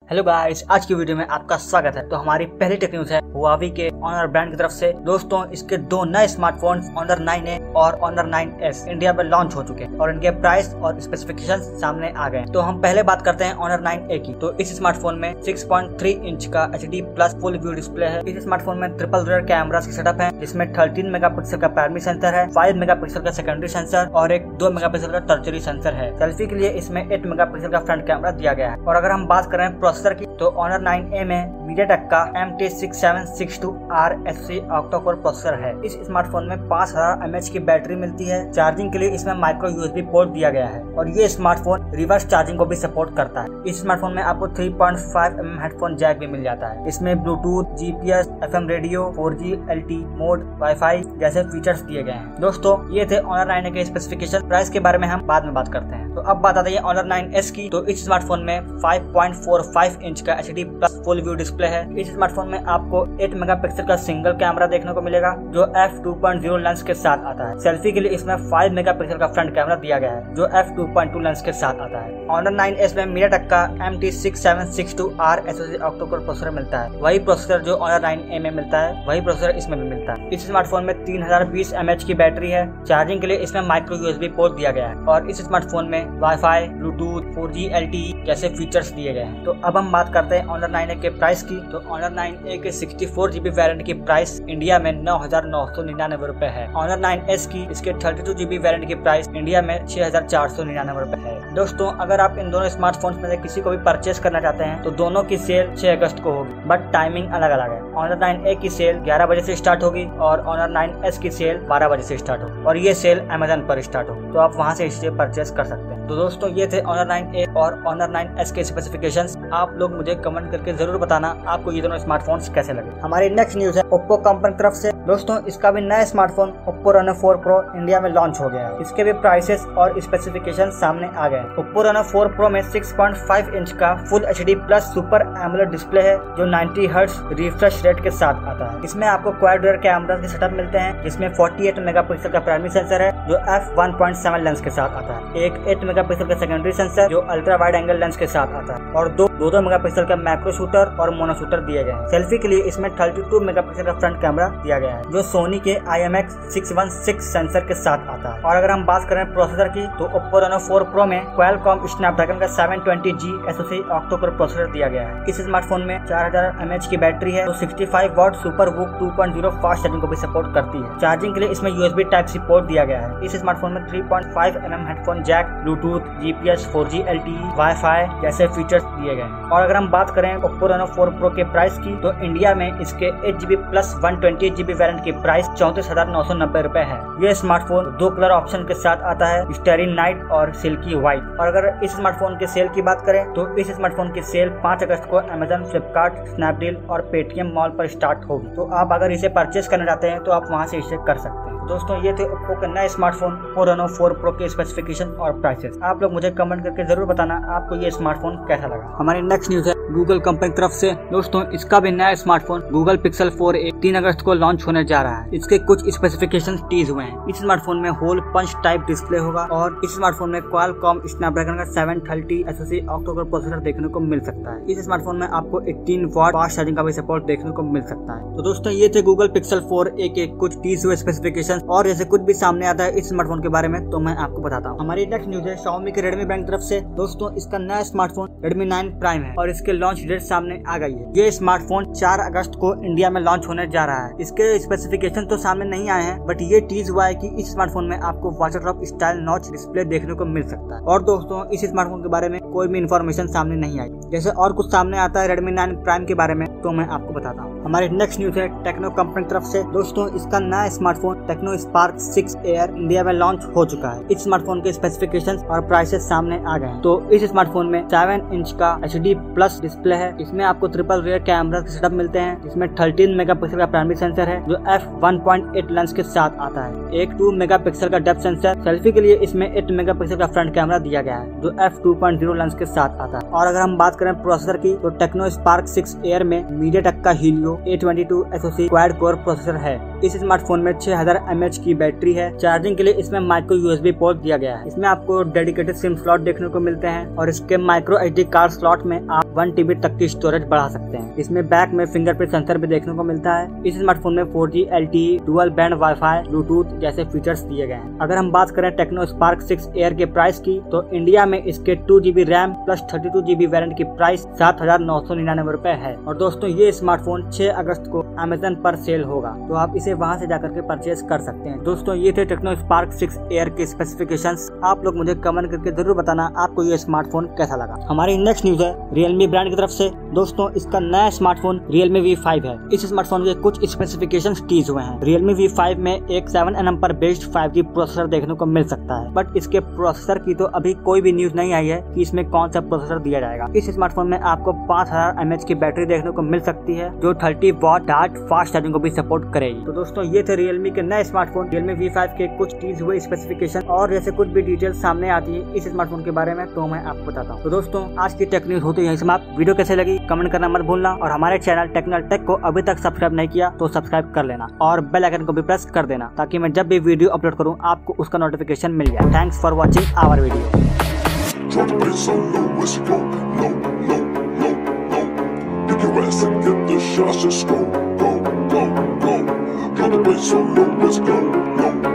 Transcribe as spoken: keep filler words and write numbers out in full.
Hello guys, आज की video में आपका स्वागत है। तो हमारी पहली टेक न्यूज है हुआवी के ऑनर ब्रांड की तरफ से। दोस्तों, इसके दो नए स्मार्टफोन्स ऑनर नाइन ए और ऑनर नाइन एस इंडिया में लॉन्च हो चुके हैं और इनके प्राइस और स्पेसिफिकेशंस सामने आ गए। तो हम पहले बात करते हैं ऑनर नाइन ए की। तो इस स्मार्टफोन में सिक्स पॉइंट थ्री इंच का H D plus full view display है। इस स्मार्टफोन में ट्रिपल रेयर कैमरास की सेटअप है, जिसमें थर्टीन मेगापिक्सल का प्राइमरी सेंसर है, फाइव मेगापिक्सल का सेकेंडरी सेंसर और एक दो मेगापिक्सल का टर्चरी सेंसर है। सेल्फी के लिए इसमें एट मेगापिक्सल का फ्रंट कैमरा दिया गया है। और अगर हम बात करें प्रोसेसर की, तो ऑनर नाइन ए में मीडियाटेक का M T six seven six two R S C octa core processor है। इस स्मार्टफोन में पाँच हज़ार एम एच की बैटरी मिलती है। चार्जिंग के लिए इसमें माइक्रो यूएसबी पोर्ट दिया गया है और ये स्मार्टफोन रिवर्स चार्जिंग को भी सपोर्ट करता है। इस स्मार्टफोन में आपको three point five M M headphone jack भी मिल जाता है। इसमें Bluetooth, GPS, FM radio, four G L T mode, wifi जैसे फीचर्स दिए गए हैं। दोस्तों, ये थे ऑनर नाइन ए के स्पेसिफिकेशन। प्राइस के बारे में हम बाद में बात करते हैं। तो अब बात आती है ऑनर नाइन एस की। तो इस स्मार्टफोन में five point four five inch का H D plus full view display है। इस स्मार्टफोन में आपको एट मेगापिक्सल का सिंगल कैमरा देखने को मिलेगा, जो F two point zero lens के साथ आता है। सेल्फी के लिए इसमें फाइव मेगापिक्सल का फ्रंट कैमरा दिया गया है, जो F two point two lens के साथ आता है। ऑनर नाइन एस में मीडियाटेक का M T six seven six two R S C octa core processor मिलता है। वही प्रोसेसर जो ऑनर नाइन ए में मिलता है, वही प्रोसेसर इसमें भी मिलता है। इस स्मार्टफोन में तीन हज़ार बीस एम एच की बैटरी है। चार्जिंग के लिए इसमें माइक्रो यूएसबी पोर्ट दिया गया है और इस स्मार्टफोन में wifi, Bluetooth, four G L T जैसे फीचर्स दिए गए हैं। तो अब हम बात करते हैं ऑनर नाइन ए के प्राइस की। तो ऑनर नाइन ए के सिक्सटी फोर जीबी वेरिएंट की प्राइस इंडिया में नौ हजार नौ सौ निन्यानवे रुपए है। ऑनर नाइन एस की इसके थर्टी टू जीबी वेरिएंट की प्राइस इंडिया में छह हजार चार सौ निन्यानवे रुपए है। दोस्तों, अगर आप इन दोनों स्मार्टफोन्स में से किसी को भी परचेस करना चाहते हैं तो दोनों की सेल छह अगस्त को होगी, बट टाइमिंग अलग अलग है। ऑनर नाइन ए की सेल ग्यारह बजे से स्टार्ट होगी और ऑनर नाइन एस की सेल बारह बजे से स्टार्ट होगी और ये सेल अमेजन पर स्टार्ट होगी, तो आप वहां से इसे परचेस कर सकते हैं। तो दोस्तों, ये थे ऑनर नाइन ए और ऑनर नाइन एस के स्पेसिफिकेशंस। आप लोग मुझे कमेंट करके जरूर बताना आपको ये दोनों स्मार्टफोन्स कैसे लगे। हमारी नेक्स्ट न्यूज है ओप्पो कंपनी की तरफ से। दोस्तों, इसका भी नया smartphone Oppo Reno four Pro India में लॉन्च हो गया है। इसके भी प्राइसेस और स्पेसिफिकेशन सामने आ गए हैं। ओप्पो रेनो फोर प्रो में सिक्स पॉइंट फाइव इंच का full H D plus super AMOLED display है, जो नाइंटी हर्ट्ज रिफ्रेश रेट के साथ आता है। इसमें आपको क्वाड रेयर कैमरा के सेटअप मिलते हैं, जिसमें फोर्टी एट मेगापिक्सल का प्राइमरी सेंसर है, जो F one point seven lens के साथ आता है। एक एट मेगापिक्सल का सेकेंडरी सेंसर, जो अल्ट्रा वाइड एंगल लेंस के साथ आता है और दो दो दो मेगापिक्सल का मैक्रो शूटर और मोनो शूटर दिए गए हैं। सेल्फी के लिए इसमें थर्टी टू मेगापिक्सल का फ्रंट कैमरा दिया गया है, जो सोनी के I M X six one six sensor के साथ आता है। और अगर हम बात करें प्रोसेसर की, तो ओप्पो रेनो फोर प्रो में क्वालकॉम स्नैपड्रैगन का seven twenty G S O C octa core processor दिया गया है। इस स्मार्टफोन में चार हजार एम एच की बैटरी है, तो sixty five watt super VOOC two point zero fast charging को भी सपोर्ट करती है। चार्जिंग के लिए इसमें यूएसबी टाइप सी पोर्ट दिया गया है। इस स्मार्टफोन में three point five M M headphone jack, Bluetooth, GPS, four G L T, wifi जैसे फीचर्स दिए गए हैं। और अगर हम बात करें ओप्पो रेनो फोर प्रो के प्राइस की, तो इंडिया में इसके eight GB plus one twenty GB variant की प्राइस चौंतीस हजार नौ सौ नब्बे रुपए है। ये स्मार्टफोन दो कलर ऑप्शन के साथ आता है, स्टेरिन नाइट और सिल्की व्हाइट। और अगर इस स्मार्टफोन के सेल की बात करें, तो इस स्मार्टफोन की सेल पाँच अगस्त को अमेजन, फ्लिपकार्ट, स्नैपडील और पेटीएम मॉल पर स्टार्ट होगी। तो आप अगर इसे परचेस करना चाहते हैं तो आप वहां से इसे कर सकते हैं। दोस्तों, ये थे ओप्पो के नए smartphone Oppo Reno four Pro के स्पेसिफिकेशन और प्राइसेस। आप लोग मुझे कमेंट करके जरूर बताना आपको ये स्मार्टफोन कैसा लगा। हमारी नेक्स्ट न्यूज है गूगल कंपनी की तरफ से। दोस्तों, इसका भी नया smartphone Google Pixel four A तीन अगस्त को लॉन्च होने जा रहा है। इसके कुछ स्पेसिफिकेशन टीज हुए हैं। इस स्मार्टफोन में होल पंच टाइप डिस्प्ले होगा और इस स्मार्टफोन में क्वालकॉम स्नैपड्रैगन का seven thirty S O C octa core processor देखने को मिल सकता है। इस स्मार्टफोन में आपको एटीन वाट फास्ट चार्जिंग का भी सपोर्ट देखने को मिल सकता है। तो दोस्तों, ये थे गूगल पिक्सल फोर ए के कुछ टीज हुए स्पेसिफिकेशन। और जैसे कुछ भी सामने आता है इस स्मार्टफोन के बारे में तो मैं आपको बताता हूँ। हमारी नेक्स्ट न्यूज है Xiaomi के रेडमी ब्रांड की तरफ से। दोस्तों, इसका नया स्मार्टफोन रेडमी नाइन प्राइम है और इसके लॉन्च डेट सामने आ गई है। ये स्मार्टफोन चार अगस्त को इंडिया में लॉन्च होने जा रहा है। इसके स्पेसिफिकेशन तो सामने नहीं आए हैं, बट ये टीज हुआ है कि इस स्मार्टफोन में आपको water drop style notch display देखने को मिल सकता है। और दोस्तों, इस स्मार्टफोन के बारे में कोई भी इन्फॉर्मेशन सामने नहीं आई। जैसे और कुछ सामने आता है रेडमी नाइन प्राइम के बारे में तो मैं आपको बताता हूँ। हमारी नेक्स्ट न्यूज है टेक्नो कंपनी की तरफ से। दोस्तों, इसका नया smartphone Tecno Spark six Air India में लॉन्च हो चुका है। इस स्मार्टफोन के स्पेसिफिकेशंस और प्राइसेस सामने आ गए। तो इस स्मार्टफोन में सेवन इंच का एच डी प्लस डिस्प्ले है। इसमें आपको ट्रिपल रेयर कैमरा के सेटअप मिलते हैं, जिसमें थर्टीन मेगापिक्सल का प्राइमरी सेंसर है, जो F one point eight lens के साथ आता है। एक टू मेगापिक्सल का डेप्थ सेंसर। सेल्फी के लिए इसमें एट मेगापिक्सल का फ्रंट कैमरा दिया गया है, जो F two point zero lens के साथ आता है। और अगर हम बात करें प्रोसेसर की, तो टेक्नो स्पार्क सिक्स एयर में मीडियाटेक का Helio A twenty two S O C quad core processor है। इस स्मार्टफोन में छह हजार एम एच की बैटरी है। चार्जिंग के लिए इसमें माइक्रो यूएसबी पोर्ट दिया गया है। इसमें आपको डेडिकेटेड सिम स्लॉट देखने को मिलते हैं और इसके माइक्रो एचडी कार्ड स्लॉट में आप वन टीबी तक की स्टोरेज बढ़ा सकते हैं। इसमें बैक में फिंगरप्रिंट सेंसर भी देखने को मिलता है। इस स्मार्टफोन में four G, L T E, dual band wifi, bluetooth जैसे फीचर्स दिए गए हैं। अगर हम बात करें टेक्नो स्पार्क सिक्स एयर के प्राइस की, तो इंडिया में इसके two GB RAM plus thirty two GB variant की प्राइस सात हजार नौ सौ निन्यानवे रूपए है। और दोस्तों ये स्मार्टफोन छह अगस्त को अमेजन पर सेल होगा, तो आप इसे वहां से जाकर के परचेज कर सकते हैं। दोस्तों ये थे टेक्नो स्पार्क सिक्स एयर के स्पेसिफिकेशंस। आप लोग मुझे कमेंट करके जरूर बताना आपको ये स्मार्टफोन कैसा लगा। हमारी नेक्स्ट न्यूज है रियलमी ब्रांड की तरफ से। दोस्तों इसका नया स्मार्टफोन रियलमी वी फाइव है। इस स्मार्टफोन के कुछ स्पेसिफिकेशंस टीज हुए हैं। रियलमी वी फाइव में एक सेवन एन एम पर बेस्ड फाइव जी प्रोसेसर देखने को मिल सकता है, बट इसके प्रोसेसर की तो अभी कोई भी न्यूज नहीं आई है कि इसमें कौन सा प्रोसेसर दिया जाएगा। इस स्मार्टफोन में आपको पाँच हजार एम एच की बैटरी देखने को मिल सकती है, जो thirty watt Dart fast charging को भी सपोर्ट करेगी। तो दोस्तों ये थे रियलमी के नए स्मार्टफोन रियलमी वी फाइव के कुछ टीज हुए स्पेसिफिकेशन, और जैसे कुछ भी डिटेल सामने आती है इस स्मार्टफोन के बारे में तो मैं आपको बताता हूँ। तो दोस्तों आज की टेक न्यूज होती है समाप्त। वीडियो कैसे लगी कमेंट करना मत भूलना, और हमारे चैनल टेक्निकल टेक को अभी तक सब्सक्राइब नहीं किया तो सब्सक्राइब कर लेना, और बेल आइकन को भी प्रेस कर देना, ताकि मैं जब भी वीडियो अपलोड करूँ आपको उसका नोटिफिकेशन मिल जाए। Thanks for watching our video. Drop the bass so low, it's low, low, low, low, low. Pick your ass and get the shots, just go, go, go, go. Drop the bass so low, it's go, low.